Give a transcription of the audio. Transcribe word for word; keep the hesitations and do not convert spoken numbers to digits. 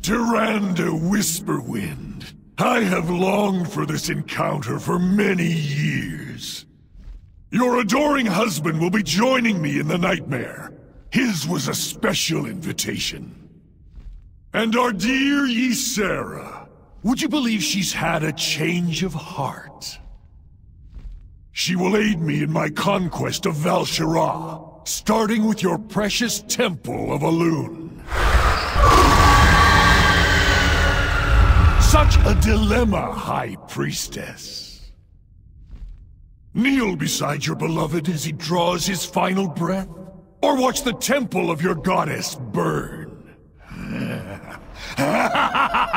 Tyrande Whisperwind, I have longed for this encounter for many years. Your adoring husband will be joining me in the nightmare. His was a special invitation. And our dear Ysera, would you believe she's had a change of heart? She will aid me in my conquest of Val'Sharah, starting with your precious Temple of Elune. Such a dilemma, High Priestess. Kneel beside your beloved as he draws his final breath, or watch the temple of your goddess burn.